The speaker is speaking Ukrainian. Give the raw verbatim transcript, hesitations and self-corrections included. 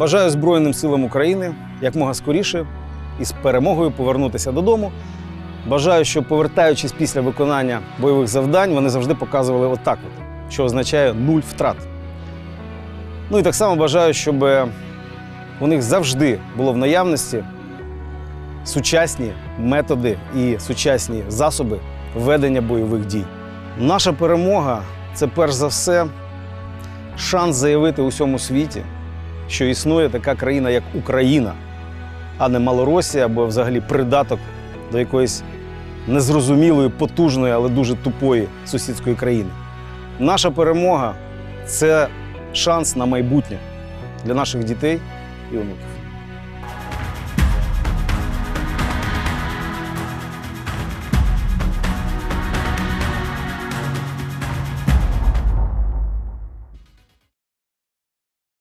Бажаю Збройним силам України якомога скоріше із перемогою повернутися додому. Бажаю, щоб, повертаючись після виконання бойових завдань, вони завжди показували отак, от, що означає нуль втрат. Ну і так само бажаю, щоб у них завжди було в наявності сучасні методи і сучасні засоби ведення бойових дій. Наша перемога – це перш за все шанс заявити усьому світі, що існує така країна, як Україна, а не Малоросія або взагалі придаток до якоїсь незрозумілої, потужної, але дуже тупої сусідської країни. Наша перемога – це шанс на майбутнє для наших дітей і онуків.